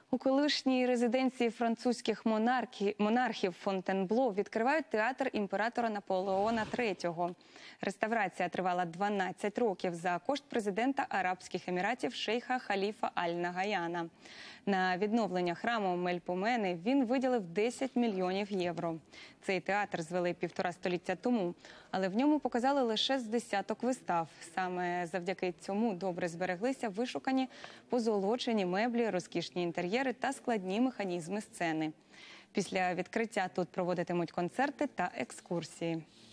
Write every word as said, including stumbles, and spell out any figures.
У колишній резиденції французьких монархів, монархів Фонтенбло відкривають театр імператора Наполеона третього. Реставрація тривала дванадцять років за кошт президента Арабських Еміратів шейха Халіфа Аль-Нагаяна. На відновлення храму Мельпомени він виділив десять мільйонів євро. Цей театр звели півтора століття тому, але в ньому показали лише з десяток вистав. Саме завдяки цьому добре збереглися вишукані позолочені меблі, розкішні інтер'єри та складні механізми сцени. Після відкриття тут проводитимуть концерти та екскурсії.